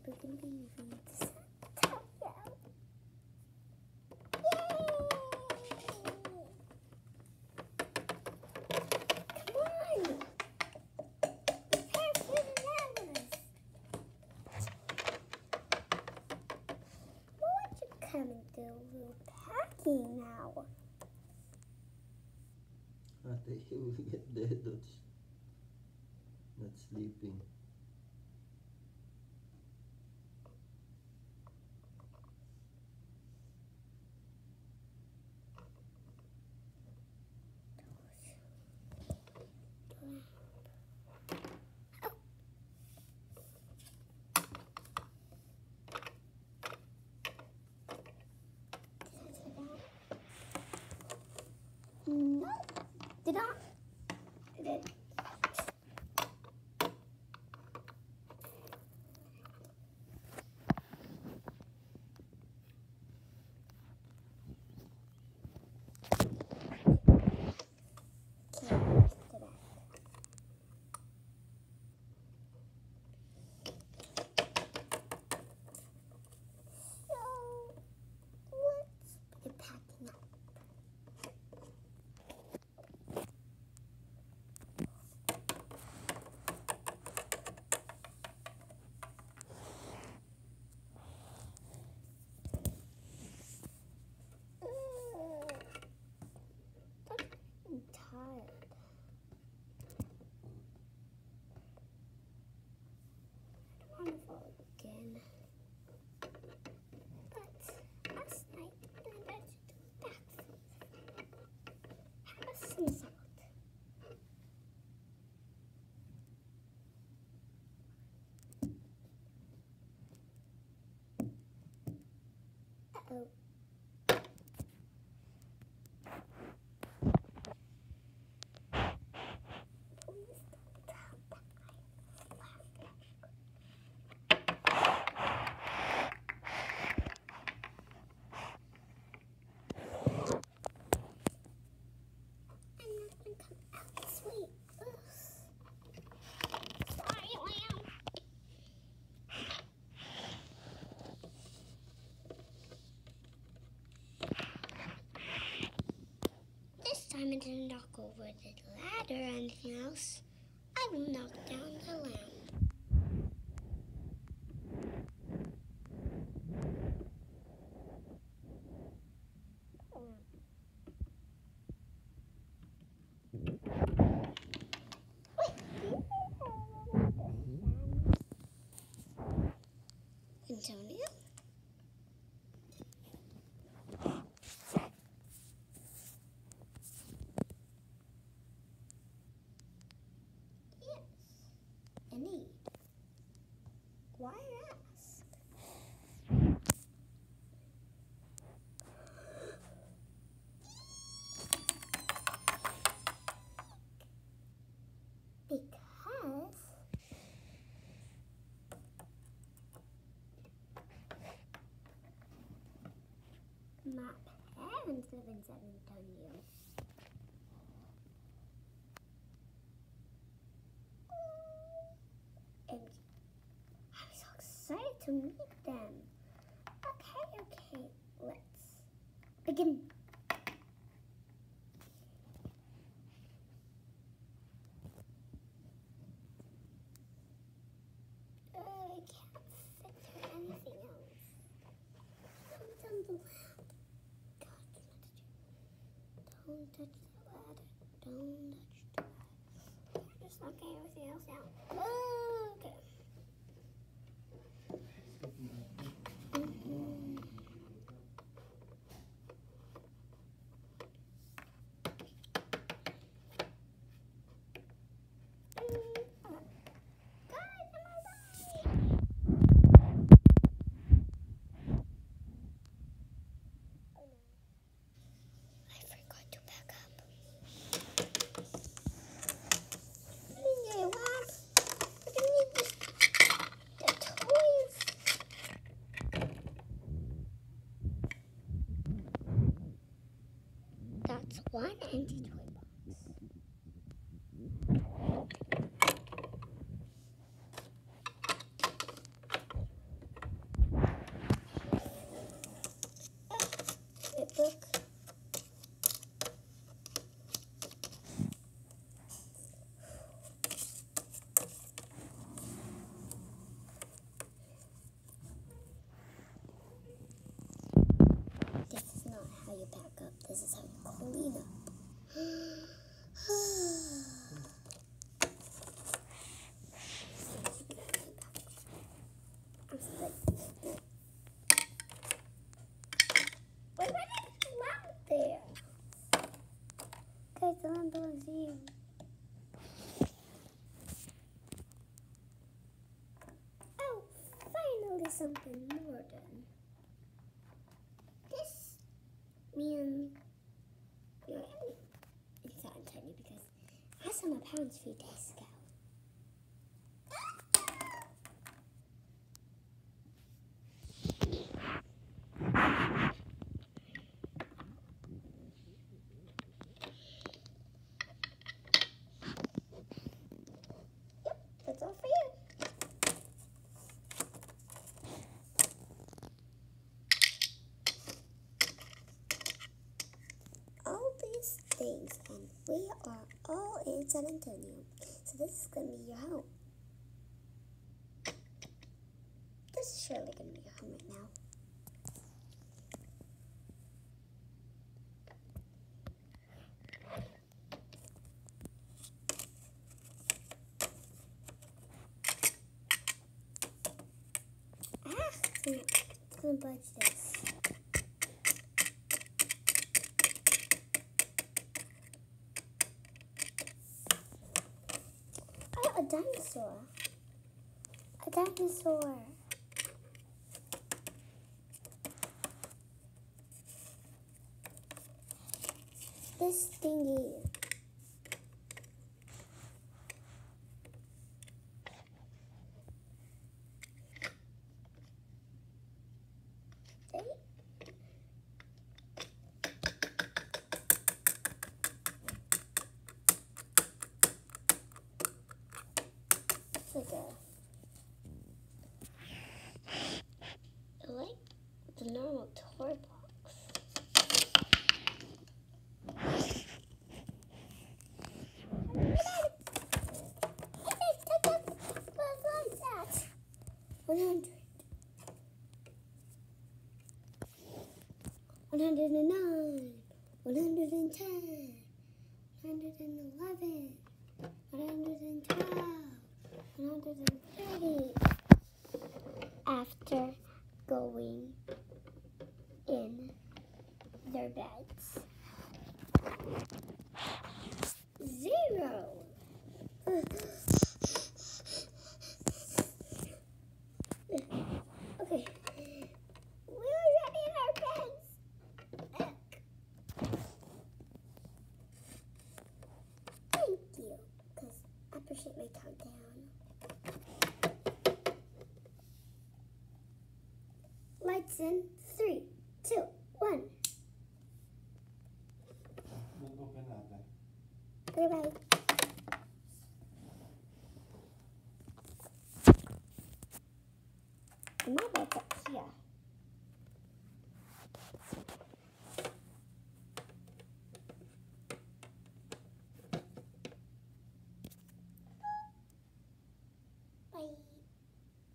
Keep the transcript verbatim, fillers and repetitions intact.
we're gonna be using this towel. Yay! Come on! Prepare for the hours. Why don't you come and do a little packing now? Ate, he will get dead. That's not sleeping. No, did not. Did it? Again. But last night I went to do backflip. Have some salt. Uh-oh. I didn't knock over the ladder or anything else. I will knock down the lamp. Antonio? Need. Why ask? Because my parents live in San Antonio. And I'm so excited to meet them. Okay, okay, let's begin. Uh, I can't fit through anything else. Don't touch the lamp. Don't touch the ladder. Don't touch the ladder. Just knock everything else out. Okay. Mm-hmm. That's one empty toy box. guys, don't don't see you. Oh, finally something more done. This means you know, it's not tiny because I saw my pounds a few days ago. That's all for you. All these things, and we are all in San Antonio. So this is gonna be your home. This is surely gonna be your home right now. I'm gonna budge this. Oh, a dinosaur. A dinosaur. This thingy. Like a, like the normal toy box. One hundred, one hundred and nine, one hundred and ten, one hundred and eleven, one hundred and twelve. one hundred thirty after going in their beds. Zero. Okay. We're already in our beds. Thank you, because I appreciate my countdown. Lights in three, two, one. Bye bye. My bed's up here.